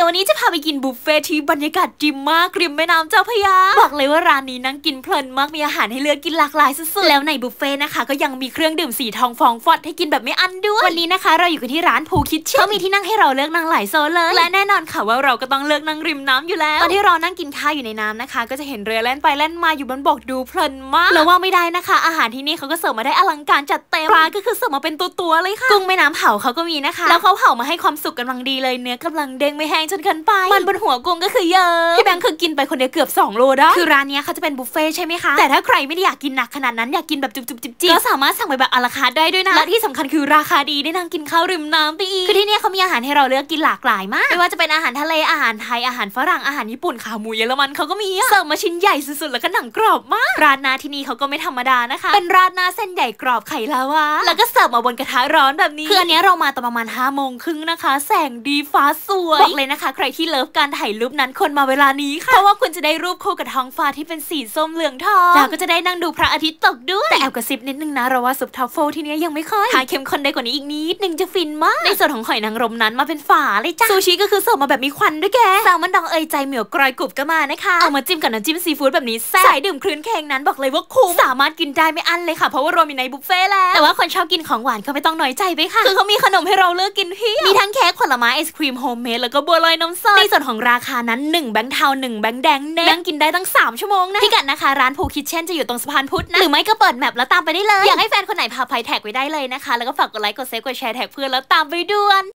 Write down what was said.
ยววันนี้จะพาไปกินบุฟเฟ่ที่บรรยากาศดีมากริมแม่น้ำเจ้าพระยาบอกเลยว่าร้านนี้นั่งกินเพลินมากมีอาหารให้เลือกกินหลากหลายสุดๆแล้วในบุฟเฟ่นะคะก็ยังมีเครื่องดื่มสีทองฟองฟอดให้กินแบบไม่อั้นด้วยวันนี้นะคะเราอยู่กันที่ร้านภูคิทเช่นเขามีที่นั่งให้เราเลือกนั่งหลายโซนเลยและแน่นอนค่ะว่าเราก็ต้องเลือกนั่งริมน้ำอยู่แล้วตอนที่เรานั่งกินข้าวอยู่ในน้ำนะคะก็จะเห็นเรือแล่นไปแล่นมาอยู่บนบกดูเพลินมากแล้วว่าไม่ได้นะคะอาหารที่นี่เขาก็เสิร์ฟมาได้อลังการจัดเต็มปลาก็คือเสิร์ฟมาเป็นตัวๆเลยค่ะกุ้งแม่น้ำเผาเขาก็มีนะคะแล้วเขาเผามาให้ความสุกกำลังดีเลยเนื้อกำลังเด้งไม่แห้งจนเกินไปมันบนหัวกุ้งก็คือเยอะพี่แบงค์คือกินไปคนเดียวเกือบ2 โลได้คือร้านนี้เขาจะเป็นบุฟเฟ่ใช่ไหมคะแต่ถ้าใครไม่ได้อยากกินหนักขนาดนั้นอยากกินแบบจุบๆจิบๆก็สามารถสั่งไปแบบอะลาคาร์ทได้ด้วยนะและที่สำคัญคือราคาดีได้นั่งกินข้าวริมน้ำไปอีกคือที่นี่เขามีอาหารให้เราเลือกกินหลากหลายมากไม่ว่าจะเป็นอาหารทะเลอาหารไทยอาหารฝรั่งอาหารญี่ปุ่นขาหมูเยอรมันเขาก็มีเสิร์ฟมาชิ้นใหญ่สุดๆแล้วก็หนังกรอบมากราดหน้าที่นี่เขาก็ไม่ธรรมดานะคะเป็นราดหน้าเส้นใหญ่กรอบไข่ลาวาแล้วก็เสิร์ฟมาบนกระทะร้อนแบบนี้คืออันนี้เรามาตอนประมาณ5:30นะคะแสงดีฟ้าสวยบอกเลยนะคะใครที่เลิฟการถ่ายรูปนั้นคนมาเวลานี้ค่ะเพราะว่าคุณจะได้รูปคู่กับท้องฟ้าที่เป็นสีส้มเหลืองทองแล้วก็จะได้นั่งดูพระอาทิตย์ตกด้วยแต่แอบกระซิบนิดนึงนะเราว่าซุปทัฟเฟิลที่นี่ยังไม่ค่อยถ้าเข้มข้นได้กว่านี้อีกนิดนึงจะฟินมากในส่วนของหอยนางรมนั้นมาเป็นฝาเลยจ้ะซูชิก็คือเสิร์ฟมาแบบมีควันด้วยแกแซลมอนดองใจเหมียวกรอยกรุบก็มานะคะเอามาจิ้มกับน้ำจิ้มซีฟู้ดแบบนี้แซ่บสายดื่มคลื่นเค้งนั้นบอกเลยว่าคุ้มสามารถกินได้ไม่อั้นเลยค่ะเพราะว่าเรามีในบุฟเฟ่แล้วแต่ว่าคนชอบกินของหวานก็ไม่ต้องน้อยใจไปค่ะคือเขามีขนมให้เราเลือกกินเพียบมีทั้งเค้กผลไม้ไอศครีมโฮมเมดแล้วก็บัวลอยน้ำส้มในส่วนของราคานั้น1 แบงค์เทา1 แบงค์แดงนั่งกินได้ตั้ง3 ชั่วโมงนะพิกัดนะคะร้านภูคิทเช่นจะอยู่ตรงสะพานพุทธนะหรือไม่ก็เปิดแมปแล้วตามไปได้เลยอยากให้แฟนคนไหนพาไปแท็กไว้ได้เลยนะคะแล้วก็ฝากกดไลค์กดเซฟกดแชร์แท็กเพื่อนแล้วตามไปด้วย